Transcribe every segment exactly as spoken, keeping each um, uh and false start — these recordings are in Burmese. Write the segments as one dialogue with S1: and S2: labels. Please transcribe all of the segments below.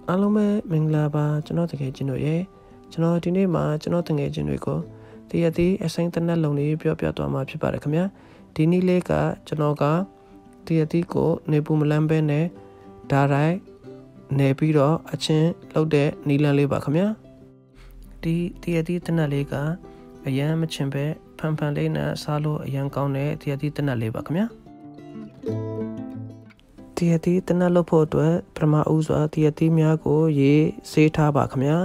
S1: အားလုံးပဲမင်္ဂလာပါကျွန်တော်တကယ်ချင်းတို့ရဲ့ကျွန်တော်ဒီနေ့မှာကျွန်တော်တကယ်ချင်းတွေကိုတရသည်အစိမ်းတနက်လုံးလေးပြောပြသွားမှာဖြစ်ပါတယ်ခင်ဗျာဒီနေ့လေးကကျွန်တော်ကတရသည်ကိုနေပူမလန်းပဲနဲ့ဓာတ်ရိုက်နေပြီးတော့အချင်းလောက်တဲ့နီလန်းလေးပါခင်ဗျာဒီတရသည်တနက်လေးကအရန်မချင်ပဲဖန်ဖန်လေးနဲ့စားလို့အရန်ကောင်းတဲ့တရသည်တနက်လေးပါခင်ဗျာတရသည်တနက်လို့ဖို့အတွက်ပထမဦးစွာတရသည်များကိုရေးဆေးထားပါခင်ဗျာ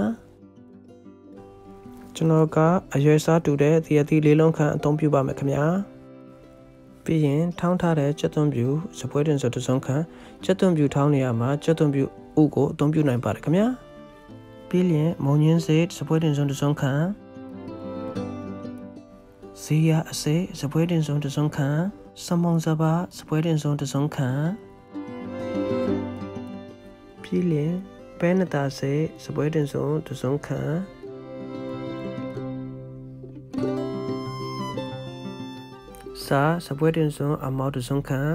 S1: ကျွန်တော်ကအရွယ်စားတူတဲ့တရသည်လေးလုံးခန့်အသုံးပြုပါမယ်ခင်ဗျာပြီးရင်ထောင်းထားတဲ့ကြက်သွန်ပြူစပွဲတင်ဆိုတစ်စုံခန့်ကြက်သွန်ပြူထောင်းနေရမှာကြက်သွန်ပြူဥကိုအသုံးပြုနိုင်ပါတယ်ခင်ဗျာပြီးရင်မုံညင်းစေးစပွဲတင်ဆိုတစ်စုံခန့်ဇီယာအစေးစပွဲတင်ဆိုတစ်စုံခန့်စမုံစပါစပွဲတင်ဆိုတစ်စုံခန့်ပြီးရင်ပဲနတာစေးစပွဲတင်ဆိုတစ်စုံခန့်စာစပွဲတင်စွန်အမောက်တစုံခန့်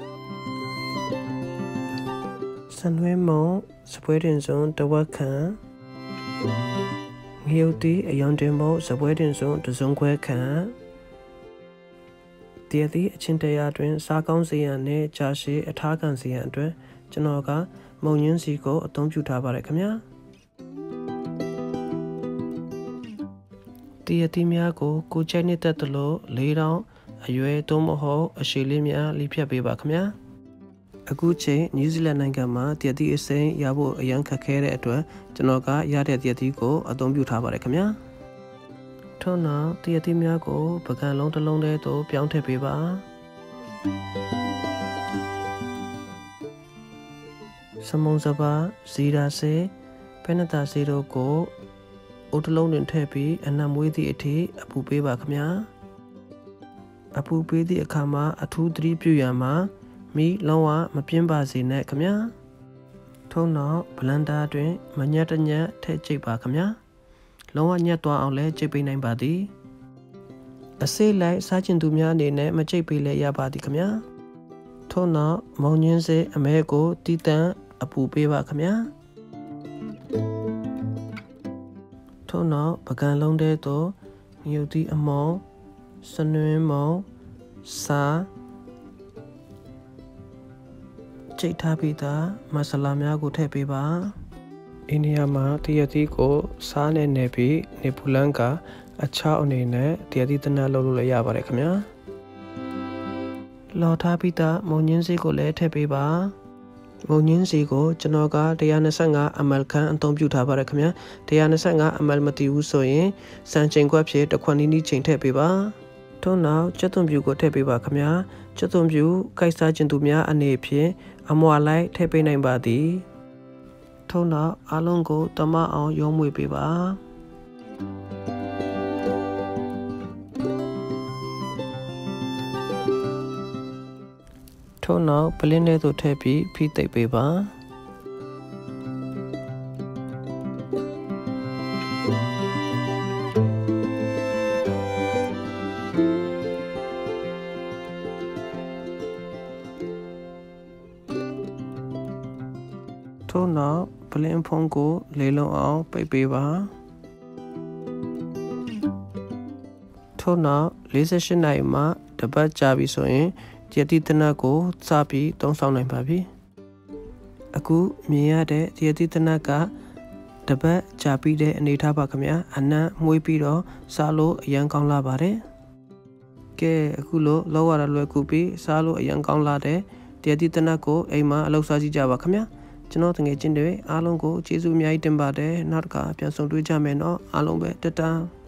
S1: စံနွေးမုံစပွဲတင်စွန်တဝက်ခန့်ငရုတ်တီအယောင်တင်မုံစပွဲတင်စွန်တစုံခွဲခန့်တရသည်အချင်းတရားတွင်စားကောင်းစေရန်နဲ့ကြာရှည်အထားခံစေရန်အတွက်ကျွန်တော်ကမုံညင်းစီကိုအသုံးပြုထားပါတယ်ခင်ဗျာတရသည်များကိုကိုချိုက်နေတတ်သလိုလေးတောင်းအရွယ်သို့မဟုတ်အရှိလေးများလိဖြတ်ပေးပါခင်ဗျာအခုချိန်နယူးဇီလန်နိုင်ငံမှာတရသည်အစိမ်းရဖို့အရန်ခက်ခဲတဲ့အတွက်ကျွန်တော်ကရတဲ့တရသည်ကိုအသုံးပြုထားပါတယ်ခင်ဗျာထို့နောက်တရသည်များကိုပကံလုံးတစ်လုံးထဲသို့ပြောင်းထည့်ပေးပါစမုံစပါဇီရာစေဖဲနတာစေတို့ကိုအိုတလုံးတွင်ထည့်ပြီးအနံ့မွေးသည့်အထိအပူပေးပါခင်ဗျာအပူပေးသည့်အခါမှာအထူးသတိပြုရမှာမိလုံးဝမပြင်းပါစေနဲ့ခင်ဗျာထို့နောက်ဘလန်ဒါတွင်မညက်တညက်ထည့်ကြိတ်ပါခင်ဗျာလုံးဝညက်သွားအောင်လဲကြိတ်ပေးနိုင်ပါသည်အစိတ်လိုက်စားကျင်သူများအနေနဲ့မကြိတ်ပေးလဲရပါသည်ခင်ဗျာထို့နောက်မုံညင်းစေအမဲကိုတီးတန့်အပူပေးပါခင်ဗျာထို့နောက်ပကံလုံးထဲသို့မြုပ်သည့်အမောင်စနွင်းမုံစာကြိတ်ထားပြီးသားမဆလာများကိုထည့်ပေးပါအိန္ဒိယမှာတရသည်ကိုစားနဲ့နေပြီးနေပူလန်ကအချောက်အနေနဲ့တရသည်တနက်လုပ်လို့လည်းရပါတယ်ခင်ဗျာလော်ထားပြီးသားမုံညင်းစီကိုလည်းထည့်ပေးပါမုံညင်းစီကိုကျွန်တော်ကone twenty-fiveအမ်အယ်လ် ခန့်အသုံးပြုထားပါတယ်ခင်ဗျာone twenty-fiveအမ်အယ်လ် မတည်ဘူးဆိုရင်စံချိန်ခွက်ဖြစ်တစ်ခွက်နီးနီးချိန်ထည့်ပေးပါထို့နောက်ကြက်သွန်ပြူကိုထည့်ပေးပါခင်ဗျာကြက်သွန်ပြူကိုက်စားခြင်းသူများအနေဖြင့်အမွာလိုက်ထည့်ပေးနိုင်ပါသည်ထို့နောက်အားလုံးကိုတမအောင်ရုံးမွေပေးပါထို့နောက်ပလင်းထဲသို့ထည့်ပြီးဖိသိပ်ပေးပါထို့နောက်ပလင်းဖုံးကိုလေးလုံးအောင်ပိတ်ပေးပါထို့နောက်forty-eightနာရီမှတပတ်ကြာပြီဆိုရင်တရသည်တနက်ကိုစပြီးသုံးဆောင်နိုင်ပါပြီအခုမြင်ရတဲ့တရသည်တနက်ကတပတ်ကြာပြီးတဲ့အနေထားပါခင်ဗျာအနံ့မွေးပြီးတော့စားလို့အရန်ကောင်းလာပါတယ်ကဲအခုလို့လောက်ရတာလွယ်ကူပြီးစားလို့အရန်ကောင်းလာတဲ့တရသည်တနက်ကိုအိမ်မှာအလုပ်စားကြည့်ကြပါခင်ဗျာကျွန်တော်တကယ်ချင်းတွေအားလုံးကိုကျေးဇူးအများကြီးတင်ပါတယ်နောက်တစ်ခါပြန်ဆုံတွေ့ကြမယ်နော်အားလုံးပဲတတန်း